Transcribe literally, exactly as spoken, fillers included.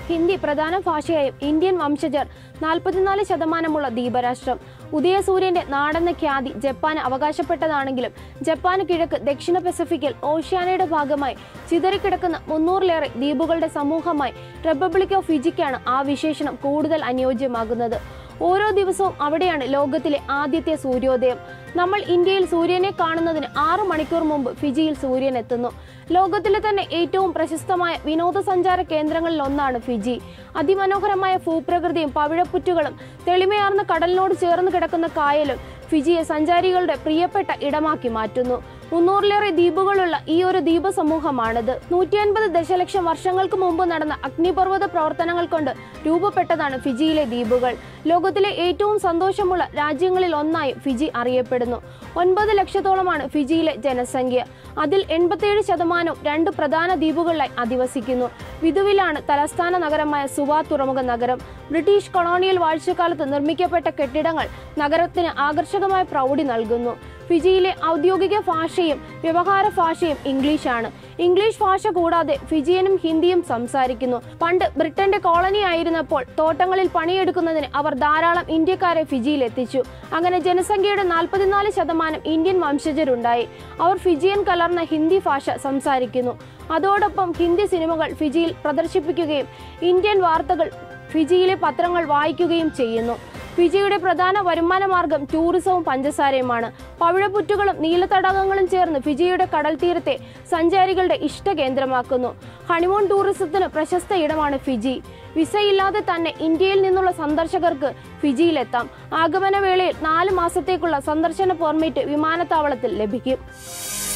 ഹിന്ദി പ്രധാന ഭാഷയായും ഇന്ത്യൻ വംശജർ നാൽപ്പത്തിനാല് ശതമാനമുള്ള ദ്വീപരാഷ്ട്രം. ഉദയസൂര്യന്റെ നാടെന്ന ഖ്യാതി ജപ്പാന് അവകാശപ്പെട്ടതാണെങ്കിലും ജപ്പാന് കിഴക്ക് ദക്ഷിണ പസഫിക്കിൽ ഓഷ്യാനയുടെ ഭാഗമായി ചിതറിക്കിടക്കുന്ന മുന്നൂറിലേറെ ദ്വീപുകളുടെ സമൂഹമായി റിപ്പബ്ലിക് ഓഫ് ഫിജിക്കാണ് ആ വിശേഷണം കൂടുതൽ അനുയോജ്യമാകുന്നത്. ഓരോ ദിവസവും അവിടെയാണ് ലോകത്തിലെ ആദ്യത്തെ സൂര്യോദയം. നമ്മൾ ഇന്ത്യയിൽ സൂര്യനെ കാണുന്നതിന് ആറു മണിക്കൂർ മുമ്പ് ഫിജിയിൽ സൂര്യൻ എത്തുന്നു. ലോകത്തിലെ തന്നെ ഏറ്റവും പ്രശസ്തമായ വിനോദസഞ്ചാര കേന്ദ്രങ്ങളിൽ ഒന്നാണ് ഫിജി. അതിമനോഹരമായ ഭൂപ്രകൃതിയും പവിഴപ്പുറ്റുകളും തെളിമയാർന്ന കടലിനോട് ചേർന്ന് കിടക്കുന്ന കായലും ഫിജിയെ സഞ്ചാരികളുടെ പ്രിയപ്പെട്ട ഇടമാക്കി മാറ്റുന്നു. മുന്നൂറിലേറെ ദ്വീപുകളുള്ള ഈ ഒരു ദ്വീപ സമൂഹമാണിത്. നൂറ്റി അൻപത് ദശലക്ഷം വർഷങ്ങൾക്ക് മുമ്പ് നടന്ന അഗ്നിപർവ്വത പ്രവർത്തനങ്ങൾ കൊണ്ട് രൂപപ്പെട്ടതാണ് ഫിജിയിലെ ദ്വീപുകൾ. ലോകത്തിലെ ഏറ്റവും സന്തോഷമുള്ള രാജ്യങ്ങളിൽ ഒന്നായി ഫിജി അറിയപ്പെടുന്നു. ഒൻപത് ലക്ഷത്തോളമാണ് ഫിജിയിലെ ജനസംഖ്യ. അതിൽ എൺപത്തിയേഴ് ശതമാനവും രണ്ട് പ്രധാന ദ്വീപുകളിലായി അധിവസിക്കുന്നു. വിതുവിലാണ് തലസ്ഥാന നഗരമായ സുവ തുറമുഖ നഗരം. ബ്രിട്ടീഷ് കൊളോണിയൽ വാഴ്ചക്കാലത്ത് നിർമ്മിക്കപ്പെട്ട കെട്ടിടങ്ങൾ നഗരത്തിന് ആകർഷകമായ പ്രൗഢി നൽകുന്നു. ഫിജിയിലെ ഔദ്യോഗിക ഭാഷയും വ്യവഹാര ഭാഷയും ഇംഗ്ലീഷാണ്. ഇംഗ്ലീഷ് ഭാഷ കൂടാതെ ഫിജിയനും ഹിന്ദിയും സംസാരിക്കുന്നു. പണ്ട് ബ്രിട്ടന്റെ കോളനി ആയിരുന്നപ്പോൾ തോട്ടങ്ങളിൽ പണിയെടുക്കുന്നതിന് അവർ ധാരാളം ഇന്ത്യക്കാരെ ഫിജിയിൽ എത്തിച്ചു. അങ്ങനെ ജനസംഖ്യയുടെ നാൽപ്പത്തിനാല് ശതമാനം ഇന്ത്യൻ വംശജരുണ്ടായി. അവർ ഫിജിയൻ കലർന്ന ഹിന്ദി ഭാഷ സംസാരിക്കുന്നു. അതോടൊപ്പം ഹിന്ദി സിനിമകൾ ഫിജിയിൽ പ്രദർശിപ്പിക്കുകയും ഇന്ത്യൻ വാർത്തകൾ ഫിജിയിലെ പത്രങ്ങൾ വായിക്കുകയും ചെയ്യുന്നു. ഫിജിയുടെ പ്രധാന വരുമാന മാർഗം ടൂറിസവും പഞ്ചസാരയുമാണ്. പവിഴപ്പുറ്റുകളും നീലത്തടാകങ്ങളും ചേർന്ന് ഫിജിയുടെ കടൽ തീരത്തെ സഞ്ചാരികളുടെ ഇഷ്ട കേന്ദ്രമാക്കുന്നു. ഹണിമൂൺ ടൂറിസത്തിന് പ്രശസ്ത ഇടമാണ് ഫിജി. വിസയില്ലാതെ തന്നെ ഇന്ത്യയിൽ നിന്നുള്ള സന്ദർശകർക്ക് ഫിജിയിലെത്താം. ആഗമന വേളയിൽ നാല് മാസത്തേക്കുള്ള സന്ദർശന പെർമിറ്റ് വിമാനത്താവളത്തിൽ ലഭിക്കും.